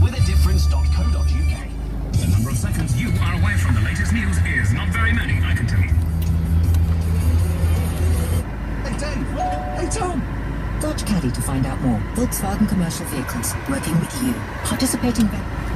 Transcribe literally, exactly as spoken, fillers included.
difference dot co dot U K. The number of seconds you are away from the latest news is not very many, I can tell you. Hey, Dave! Hey, Tom! Dodge Caddy to find out more. Volkswagen Commercial Vehicles, working with you. Participating...